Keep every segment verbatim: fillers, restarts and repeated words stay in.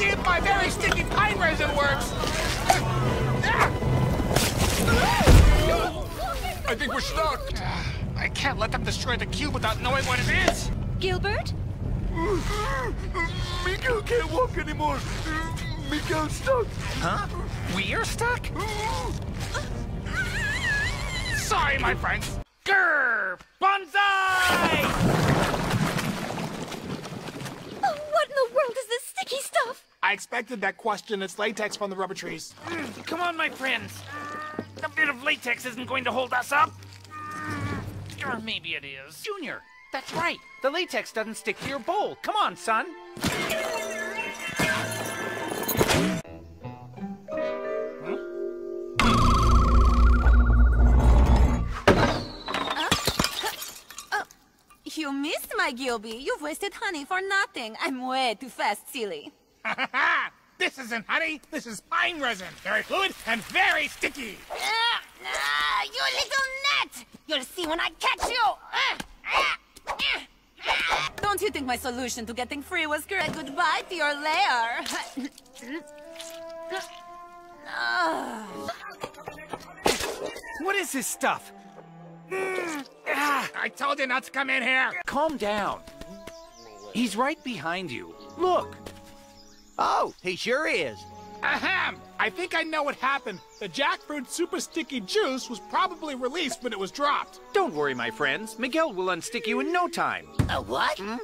see if my very sticky pine resin works. I think we're stuck. I can't let them destroy the cube without knowing what it is. Gilbert? Miguel can't walk anymore. Miguel's stuck. Huh? We're stuck? Sorry, my friends. Grr! Bonsai! Oh, what in the world is this sticky stuff? I expected that question. It's latex from the rubber trees. Mm, come on, my friends. A bit of latex isn't going to hold us up. Or maybe it is. Junior, that's right. The latex doesn't stick to your bowl. Come on, son. You missed my Gilby. You've wasted honey for nothing. I'm way too fast, silly. This isn't honey. This is pine resin. Very fluid and very sticky. Ah, ah, you little net! You'll see when I catch you! Ah, ah, ah, ah. Don't you think my solution to getting free was great goodbye to your lair? Ah. What is this stuff? Ah, I told you not to come in here. Calm down. He's right behind you. Look. Oh, he sure is. Ahem! I think I know what happened. The jackfruit super sticky juice was probably released when it was dropped. Don't worry, my friends. Miguel will unstick you in no time. A what? No.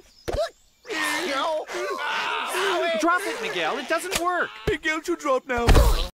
Drop it, Miguel. It doesn't work. Miguel should drop now.